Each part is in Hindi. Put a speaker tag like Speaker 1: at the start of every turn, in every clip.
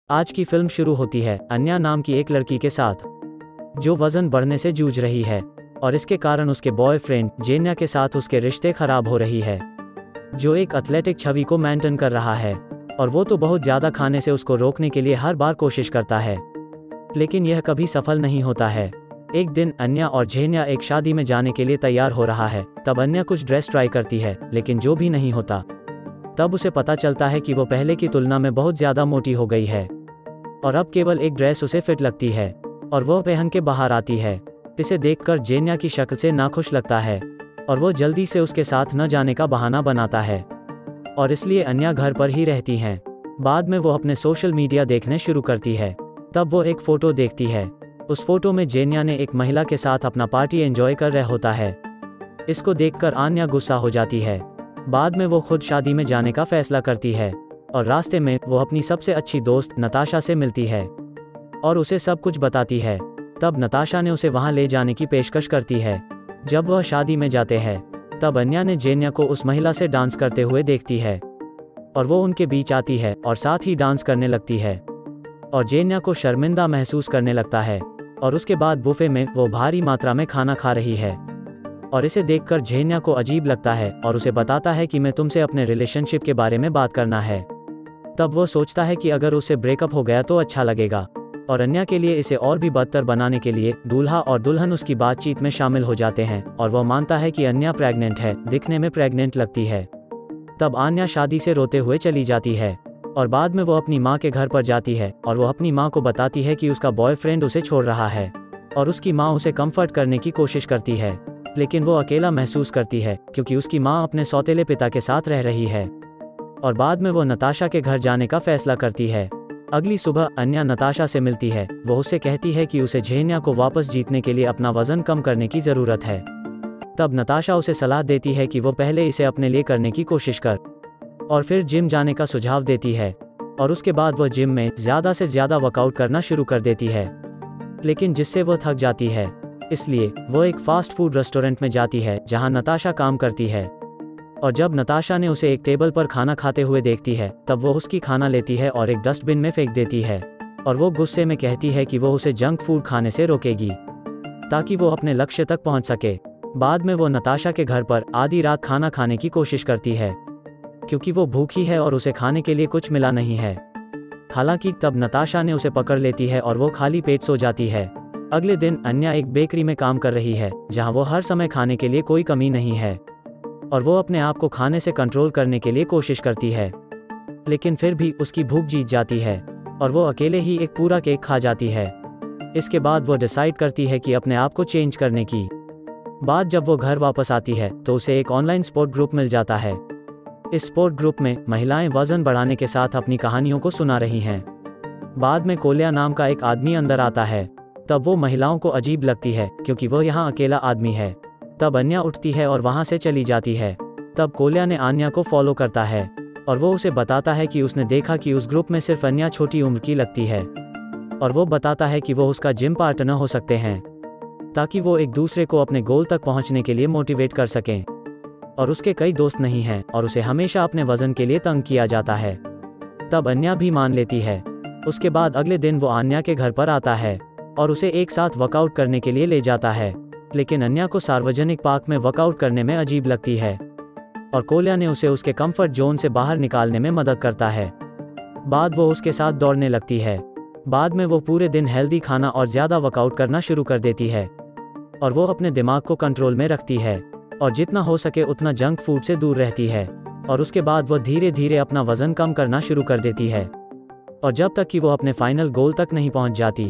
Speaker 1: आज की फिल्म शुरू होती है अन्या नाम की एक लड़की के साथ, जो वजन बढ़ने से जूझ रही है और इसके कारण उसके बॉयफ्रेंड जेन्या के साथ उसके रिश्ते खराब हो रही है, जो एक एथलेटिक छवि को मेंटेन कर रहा है और वो तो बहुत ज़्यादा खाने से उसको रोकने के लिए हर बार कोशिश करता है, लेकिन यह कभी सफल नहीं होता है। एक दिन अन्या और जेन्या एक शादी में जाने के लिए तैयार हो रहा है। तब अन्या कुछ ड्रेस ट्राई करती है, लेकिन जो भी नहीं होता। तब उसे पता चलता है कि वो पहले की तुलना में बहुत ज़्यादा मोटी हो गई है और अब केवल एक ड्रेस उसे फिट लगती है और वह पहन के बाहर आती है। इसे देखकर जेन्या की शक्ल से नाखुश लगता है और वो जल्दी से उसके साथ न जाने का बहाना बनाता है और इसलिए अन्या घर पर ही रहती हैं। बाद में वो अपने सोशल मीडिया देखने शुरू करती है। तब वो एक फ़ोटो देखती है। उस फोटो में जेन्या ने एक महिला के साथ अपना पार्टी एंजॉय कर रहा होता है। इसको देखकर अन्या गुस्सा हो जाती है। बाद में वो खुद शादी में जाने का फैसला करती है और रास्ते में वो अपनी सबसे अच्छी दोस्त नताशा से मिलती है और उसे सब कुछ बताती है। तब नताशा ने उसे वहां ले जाने की पेशकश करती है। जब वह शादी में जाते हैं तब अन्या ने जेन्या को उस महिला से डांस करते हुए देखती है और वो उनके बीच आती है और साथ ही डांस करने लगती है और जेन्या को शर्मिंदा महसूस करने लगता है। और उसके बाद बुफे में वो भारी मात्रा में खाना खा रही है और इसे देखकर जेन्या को अजीब लगता है और उसे बताता है कि मैं तुमसे अपने रिलेशनशिप के बारे में बात करना है। तब वो सोचता है कि अगर उससे ब्रेकअप हो गया तो अच्छा लगेगा और अन्या के लिए इसे और भी बदतर बनाने के लिए दूल्हा और दुल्हन उसकी बातचीत में शामिल हो जाते हैं और वह मानता है कि अन्या प्रेग्नेंट है, दिखने में प्रेग्नेंट लगती है। तब अन्या शादी से रोते हुए चली जाती है और बाद में वो अपनी माँ के घर पर जाती है और वो अपनी माँ को बताती है कि उसका बॉयफ्रेंड उसे छोड़ रहा है और उसकी माँ उसे कंफर्ट करने की कोशिश करती है, लेकिन वो अकेला महसूस करती है क्योंकि उसकी माँ अपने सौतेले पिता के साथ रह रही है। और बाद में वो नताशा के घर जाने का फैसला करती है। अगली सुबह अन्या नताशा से मिलती है। वो उससे कहती है कि उसे जेन्या को वापस जीतने के लिए अपना वजन कम करने की ज़रूरत है। तब नताशा उसे सलाह देती है कि वो पहले इसे अपने लिए करने की कोशिश कर और फिर जिम जाने का सुझाव देती है और उसके बाद वह जिम में ज़्यादा से ज़्यादा वर्कआउट करना शुरू कर देती है, लेकिन जिससे वह थक जाती है। इसलिए वो एक फास्ट फूड रेस्टोरेंट में जाती है जहां नताशा काम करती है और जब नताशा ने उसे एक टेबल पर खाना खाते हुए देखती है तब वो उसकी खाना लेती है और एक डस्टबिन में फेंक देती है और वो गुस्से में कहती है कि वो उसे जंक फूड खाने से रोकेगी ताकि वो अपने लक्ष्य तक पहुंच सके। बाद में वो नताशा के घर पर आधी रात खाना खाने की कोशिश करती है क्योंकि वो भूखी है और उसे खाने के लिए कुछ मिला नहीं है। हालांकि तब नताशा ने उसे पकड़ लेती है और वो खाली पेट सो जाती है। अगले दिन अन्या एक बेकरी में काम कर रही है जहां वो हर समय खाने के लिए कोई कमी नहीं है और वो अपने आप को खाने से कंट्रोल करने के लिए कोशिश करती है, लेकिन फिर भी उसकी भूख जीत जाती है और वो अकेले ही एक पूरा केक खा जाती है। इसके बाद वो डिसाइड करती है कि अपने आप को चेंज करने की। बाद जब वो घर वापस आती है तो उसे एक ऑनलाइन स्पोर्ट ग्रुप मिल जाता है। इस स्पोर्ट ग्रुप में महिलाएं वजन बढ़ाने के साथ अपनी कहानियों को सुना रही हैं। बाद में कोल्या नाम का एक आदमी अंदर आता है। तब वो महिलाओं को अजीब लगती है क्योंकि वो यहाँ अकेला आदमी है। तब अन्या उठती है और वहाँ से चली जाती है। तब कोल्या ने अन्या को फॉलो करता है और वो उसे बताता है कि उसने देखा कि उस ग्रुप में सिर्फ अन्या छोटी उम्र की लगती है और वो बताता है कि वो उसका जिम पार्टनर हो सकते हैं ताकि वो एक दूसरे को अपने गोल तक पहुँचने के लिए मोटिवेट कर सकें। और उसके कई दोस्त नहीं हैं और उसे हमेशा अपने वजन के लिए तंग किया जाता है। तब अन्या भी मान लेती है। उसके बाद अगले दिन वो अन्या के घर पर आता है और उसे एक साथ वर्कआउट करने के लिए ले जाता है, लेकिन अन्या को सार्वजनिक पार्क में वर्कआउट करने में अजीब लगती है और कोल्या ने उसे उसके कंफर्ट जोन से बाहर निकालने में मदद करता है। बाद वो उसके साथ दौड़ने लगती है। बाद में वो पूरे दिन हेल्दी खाना और ज़्यादा वर्कआउट करना शुरू कर देती है और वो अपने दिमाग को कंट्रोल में रखती है और जितना हो सके उतना जंक फूड से दूर रहती है और उसके बाद वो धीरे धीरे अपना वजन कम करना शुरू कर देती है और जब तक कि वो अपने फाइनल गोल तक नहीं पहुंच जाती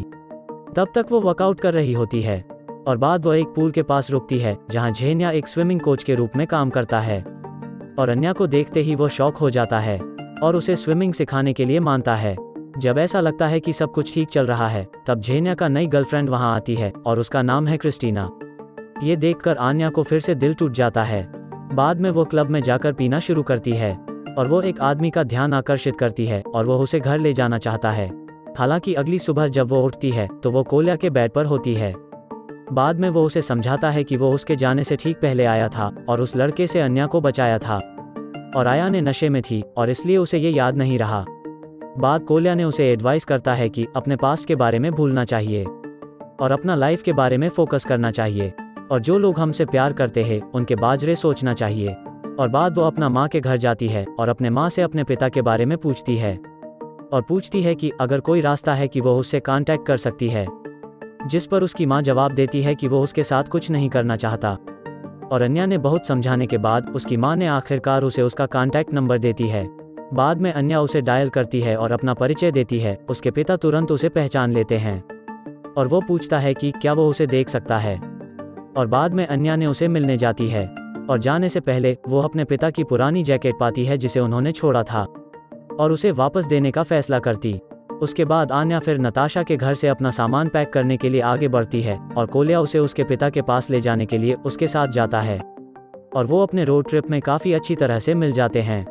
Speaker 1: तब तक वो वर्कआउट कर रही होती है। और बाद वो एक पूल के पास रुकती है जहां जेन्या एक स्विमिंग कोच के रूप में काम करता है और अन्या को देखते ही वो शॉक हो जाता है और उसे स्विमिंग सिखाने के लिए मानता है। जब ऐसा लगता है कि सब कुछ ठीक चल रहा है तब जेन्या का नई गर्लफ्रेंड वहां आती है और उसका नाम है क्रिस्टीना। ये देखकर अन्या को फिर से दिल टूट जाता है। बाद में वो क्लब में जाकर पीना शुरू करती है और वो एक आदमी का ध्यान आकर्षित करती है और वो उसे घर ले जाना चाहता है। हालांकि अगली सुबह जब वो उठती है तो वो कोल्या के बेड पर होती है। बाद में वो उसे समझाता है कि वो उसके जाने से ठीक पहले आया था और उस लड़के से अन्या को बचाया था और आया ने नशे में थी और इसलिए उसे ये याद नहीं रहा। बाद कोल्या ने उसे एडवाइस करता है कि अपने पास्ट के बारे में भूलना चाहिए और अपना लाइफ के बारे में फोकस करना चाहिए, और जो लोग हमसे प्यार करते हैं उनके बाजरे सोचना चाहिए। और बाद वो अपना माँ के घर जाती है और अपने माँ से अपने पिता के बारे में पूछती है, और पूछती है कि अगर कोई रास्ता है कि वो उससे कांटेक्ट कर सकती है, जिस पर उसकी माँ जवाब देती है कि वो उसके साथ कुछ नहीं करना चाहता। और अन्या ने बहुत समझाने के बाद उसकी माँ ने आखिरकार उसे उसका कांटेक्ट नंबर देती है। बाद में अन्या उसे डायल करती है और अपना परिचय देती है। उसके पिता तुरंत उसे पहचान लेते हैं और वो पूछता है कि क्या वो उसे देख सकता है, और बाद में अन्या ने उसे मिलने जाती है, और जाने से पहले वो अपने पिता की पुरानी जैकेट पाती है जिसे उन्होंने छोड़ा था, और उसे वापस देने का फैसला करती। उसके बाद आन्या फिर नताशा के घर से अपना सामान पैक करने के लिए आगे बढ़ती है, और कोल्या उसे उसके पिता के पास ले जाने के लिए उसके साथ जाता है, और वो अपने रोड ट्रिप में काफ़ी अच्छी तरह से मिल जाते हैं।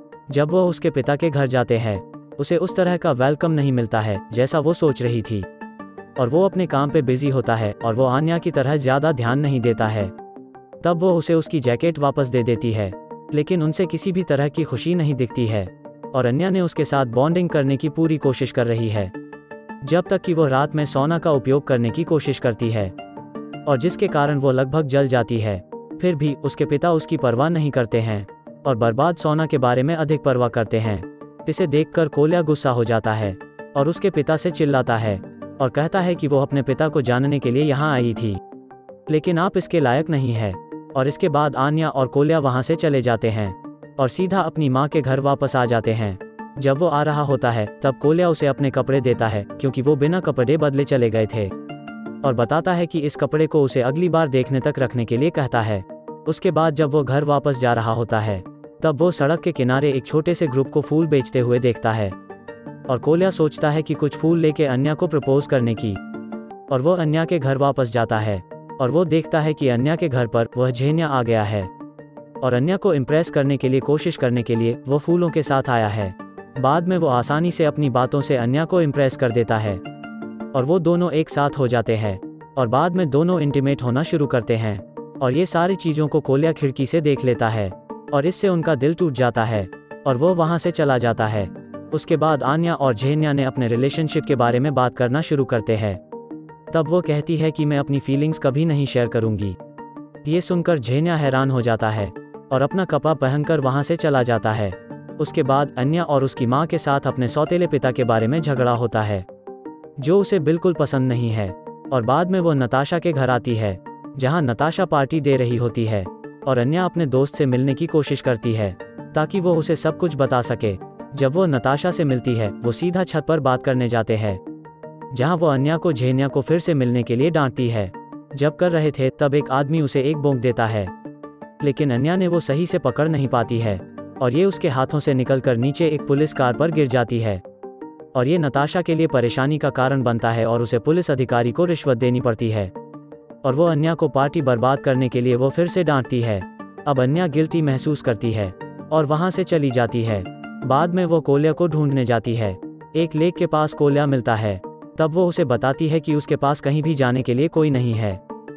Speaker 1: जब वो उसके पिता के घर जाते हैं, उसे उस तरह का वेलकम नहीं मिलता है जैसा वो सोच रही थी, और वो अपने काम पे बिजी होता है और वो आन्या की तरह ज़्यादा ध्यान नहीं देता है। तब वो उसे उसकी जैकेट वापस दे देती है, लेकिन उनसे किसी भी तरह की खुशी नहीं दिखती है, और अन्या ने उसके साथ बॉन्डिंग करने की पूरी कोशिश कर रही है, जब तक कि वो रात में सोना का उपयोग करने की कोशिश करती है, और जिसके कारण वो लगभग जल जाती है। फिर भी उसके पिता उसकी परवाह नहीं करते हैं और बर्बाद सोना के बारे में अधिक परवाह करते हैं। इसे देखकर कोल्या गुस्सा हो जाता है और उसके पिता से चिल्लाता है और कहता है कि वो अपने पिता को जानने के लिए यहाँ आई थी, लेकिन आप इसके लायक नहीं है। और इसके बाद आन्या और कोल्या वहाँ से चले जाते हैं और सीधा अपनी माँ के घर वापस आ जाते हैं। जब वो आ रहा होता है तब कोल्या उसे अपने कपड़े देता है, क्योंकि वो बिना कपड़े बदले चले गए थे, और बताता है कि इस कपड़े को उसे अगली बार देखने तक रखने के लिए कहता है। उसके बाद जब वो घर वापस जा रहा होता है, तब वो सड़क के किनारे एक छोटे से ग्रुप को फूल बेचते हुए देखता है, और कोल्या सोचता है कि कुछ फूल लेके अन्या को प्रपोज करने की, और वो अन्या के घर वापस जाता है, और वो देखता है कि अन्या के घर पर वह झेन्या आ गया है, और अन्या को इम्प्रेस करने के लिए कोशिश करने के लिए वो फूलों के साथ आया है। बाद में वो आसानी से अपनी बातों से अन्या को इम्प्रेस कर देता है, और वो दोनों एक साथ हो जाते हैं, और बाद में दोनों इंटीमेट होना शुरू करते हैं, और ये सारी चीज़ों को कोल्या खिड़की से देख लेता है, और इससे उनका दिल टूट जाता है, और वो वहाँ से चला जाता है। उसके बाद आन्या और झेन्या ने अपने रिलेशनशिप के बारे में बात करना शुरू करते हैं। तब वो कहती है कि मैं अपनी फीलिंग्स कभी नहीं शेयर करूँगी। ये सुनकर झेन्या हैरान हो जाता है और अपना कपड़ा पहनकर वहाँ से चला जाता है। उसके बाद अन्या और उसकी माँ के साथ अपने सौतेले पिता के बारे में झगड़ा होता है, जो उसे बिल्कुल पसंद नहीं है। और बाद में वो नताशा के घर आती है, जहाँ नताशा पार्टी दे रही होती है, और अन्या अपने दोस्त से मिलने की कोशिश करती है ताकि वो उसे सब कुछ बता सके। जब वो नताशा से मिलती है, वो सीधा छत पर बात करने जाते हैं, जहाँ वो अन्या को झेन्या को फिर से मिलने के लिए डांटती है। जब कर रहे थे तब एक आदमी उसे एक बोंक देता है, लेकिन अन्या ने वो सही से पकड़ नहीं पाती है, और ये उसके हाथों से निकलकर नीचे एक पुलिस कार पर गिर जाती है, और ये नताशा के लिए परेशानी का कारण बनता है, और उसे पुलिस अधिकारी को रिश्वत देनी पड़ती है, और वो अन्या को पार्टी बर्बाद करने के लिए वो फिर से डांटती है। अब अन्या गिल्टी महसूस करती है और वहाँ से चली जाती है। बाद में वो कोल्या को ढूंढने जाती है। एक लेक के पास कोल्या मिलता है, तब वो उसे बताती है कि उसके पास कहीं भी जाने के लिए कोई नहीं है।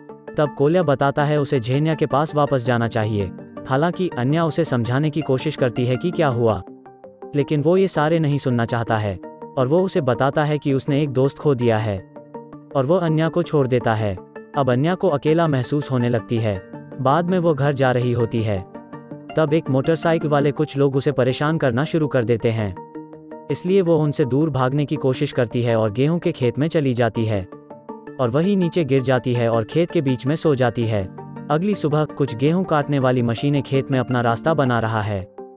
Speaker 1: तब कोल्या बताता है उसे झेन्या के पास वापस जाना चाहिए। हालांकि अन्या उसे समझाने की कोशिश करती है कि क्या हुआ, लेकिन वो ये सारे नहीं सुनना चाहता है, और वो उसे बताता है कि उसने एक दोस्त खो दिया है, और वो अन्या को छोड़ देता है। अब अन्या को अकेला महसूस होने लगती है। बाद में वो घर जा रही होती है, तब एक मोटरसाइकिल वाले कुछ लोग उसे परेशान करना शुरू कर देते हैं, इसलिए वो उनसे दूर भागने की कोशिश करती है और गेहूं के खेत में चली जाती है, और वहीं नीचे गिर जाती है और खेत के बीच में सो जाती है। अगली सुबह कुछ गेहूं काटने वाली मशीनें खेत में अपना रास्ता बना रहा है।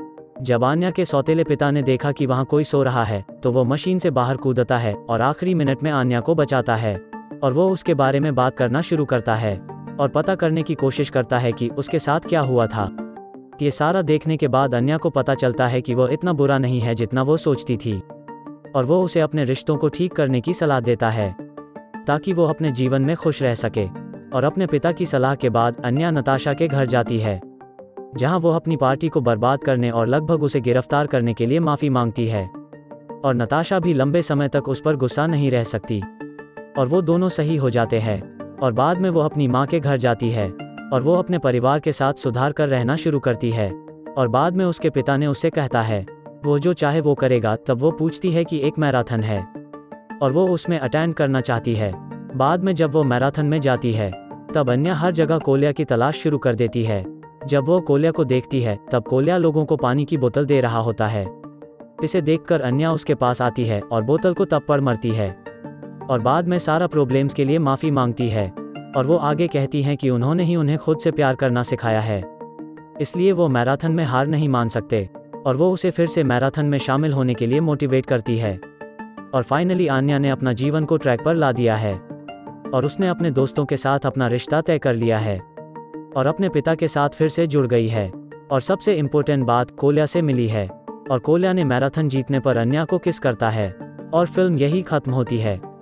Speaker 1: जब आन्या के सौतेले पिता ने देखा कि वहां कोई सो रहा है, तो वो मशीन से बाहर कूदता है और आखिरी मिनट में आन्या को बचाता है, और वो उसके बारे में बात करना शुरू करता है और पता करने की कोशिश करता है कि उसके साथ क्या हुआ था। ये सारा देखने के बाद अन्या को पता चलता है कि वो इतना बुरा नहीं है जितना वो सोचती थी, और वो उसे अपने रिश्तों को ठीक करने की सलाह देता है ताकि वो अपने जीवन में खुश रह सके। और अपने पिता की सलाह के बाद अन्या नताशा के घर जाती है, जहां वो अपनी पार्टी को बर्बाद करने और लगभग उसे गिरफ्तार करने के लिए माफ़ी मांगती है, और नताशा भी लंबे समय तक उस पर गुस्सा नहीं रह सकती, और वो दोनों सही हो जाते हैं। और बाद में वो अपनी माँ के घर जाती है, और वो अपने परिवार के साथ सुधार कर रहना शुरू करती है। और बाद में उसके पिता ने उससे कहता है वो जो चाहे वो करेगा। तब वो पूछती है कि एक मैराथन है और वो उसमें अटेंड करना चाहती है। बाद में जब वो मैराथन में जाती है तब अन्या हर जगह कोल्या की तलाश शुरू कर देती है। जब वो कोल्या को देखती है तब कोल्या लोगों को पानी की बोतल दे रहा होता है। इसे देखकर अन्या उसके पास आती है और बोतल को तब पर मरती है और बाद में सारा प्रॉब्लम्स के लिए माफ़ी मांगती है। और वो आगे कहती हैं कि उन्होंने ही उन्हें खुद से प्यार करना सिखाया है, इसलिए वो मैराथन में हार नहीं मान सकते। और वो उसे फिर से मैराथन में शामिल होने के लिए मोटिवेट करती है। और फाइनली आन्या ने अपना जीवन को ट्रैक पर ला दिया है और उसने अपने दोस्तों के साथ अपना रिश्ता तय कर लिया है और अपने पिता के साथ फिर से जुड़ गई है। और सबसे इम्पोर्टेंट बात, कोल्या से मिली है और कोल्या ने मैराथन जीतने पर अन्या को किस करता है और फिल्म यही खत्म होती है।